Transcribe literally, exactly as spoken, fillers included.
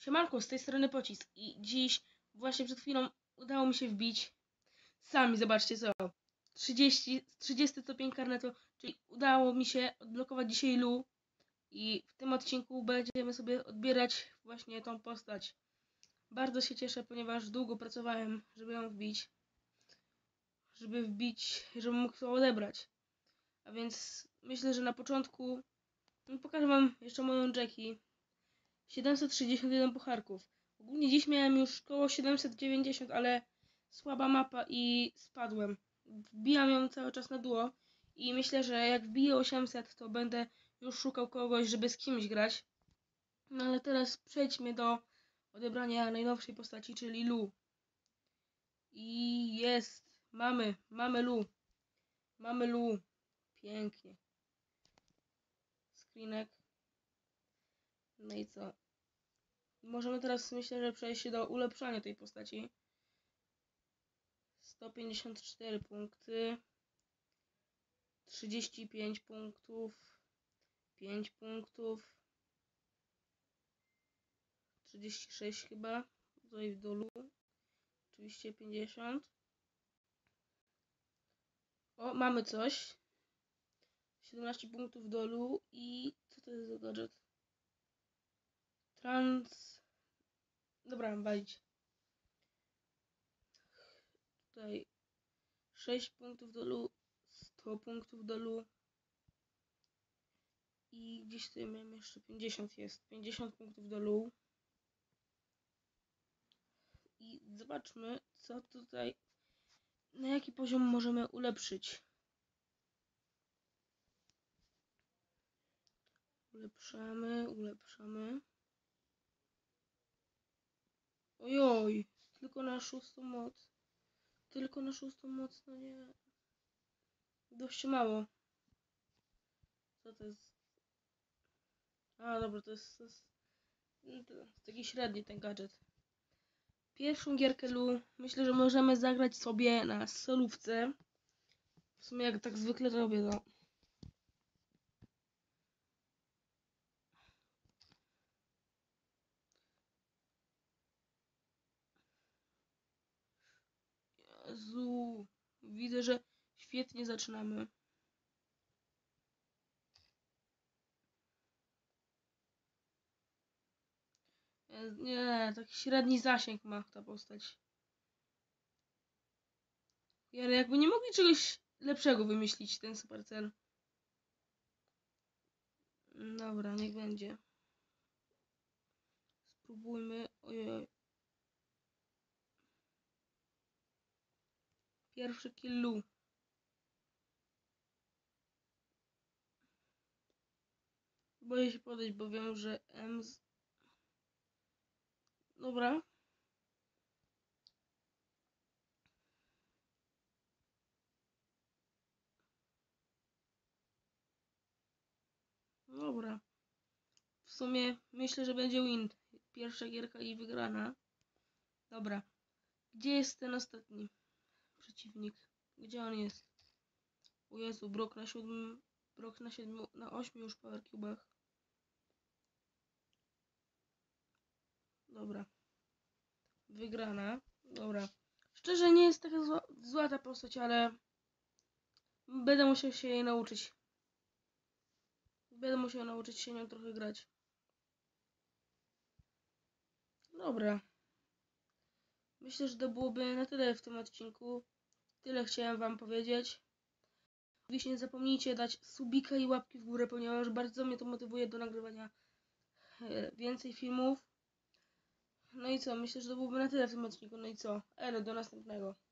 Siemanko, z tej strony Pocisk i dziś, właśnie przed chwilą udało mi się wbić, sami zobaczcie co, trzydzieści, trzydzieści stopień karnetu, czyli udało mi się odblokować dzisiaj Lu i w tym odcinku będziemy sobie odbierać właśnie tą postać. Bardzo się cieszę, ponieważ długo pracowałem, żeby ją wbić, żeby wbić, żebym mógł to odebrać. A więc myślę, że na początku no, pokażę wam jeszcze moją Jackie. siedemset sześćdziesiąt jeden pucharków. Ogólnie dziś miałem już koło siedemset dziewięćdziesiąt, ale słaba mapa i spadłem. Wbijam ją cały czas na duo i myślę, że jak wbiję osiemset, to będę już szukał kogoś, żeby z kimś grać. No ale teraz przejdźmy do odebrania najnowszej postaci, czyli Lu. I jest. Mamy. Mamy Lu. Mamy Lu. Pięknie. Screenek. No i co? Możemy teraz, myślę, że przejść do ulepszania tej postaci. sto pięćdziesiąt cztery punkty. trzydzieści pięć punktów. pięć punktów. trzydzieści sześć chyba. Tutaj w dolu. Oczywiście pięćdziesiąt. O, mamy coś. siedemnaście punktów dolu. I co to jest za gadżet? Trans... Dobra, walić. Tutaj sześć punktów dolu. sto punktów dolu. I gdzieś tutaj miałem jeszcze pięćdziesiąt jest. pięćdziesiąt punktów dolu. I zobaczmy, co tutaj, na jaki poziom możemy ulepszyć. Ulepszamy, ulepszamy. Ojoj, tylko na szóstą moc. Tylko na szóstą moc, no nie. Dość mało. Co to jest? A, dobra, to jest, to jest, to jest taki średni ten gadżet. Pierwszą gierkę Lu myślę, że możemy zagrać sobie na solówce. W sumie jak tak zwykle robię, no. Jezu, widzę, że świetnie zaczynamy. Nie, taki średni zasięg ma ta postać. Ale jakby nie mogli czegoś lepszego wymyślić, ten Supercell. Dobra, niech będzie. Spróbujmy. Ojej. Pierwszy kill Lu. Boję się podejść, bo wiem, że M z... Dobra. Dobra. W sumie myślę, że będzie win. Pierwsza gierka i wygrana. Dobra. Gdzie jest ten ostatni przeciwnik? Gdzie on jest? O Jezu, Brock na siódmym... Brock na siedmiu... na ośmiu już power cubach. Dobra. Wygrana. Dobra. Szczerze nie jest taka zła, zła ta postać, ale będę musiał się jej nauczyć. Będę musiał nauczyć się nią trochę grać. Dobra. Myślę, że to byłoby na tyle w tym odcinku. Tyle chciałem wam powiedzieć. Oczywiście nie zapomnijcie dać subika i łapki w górę, ponieważ bardzo mnie to motywuje do nagrywania więcej filmów. No i co? Myślę, że to byłoby na tyle w tym odcinku. No i co? Elo, do następnego.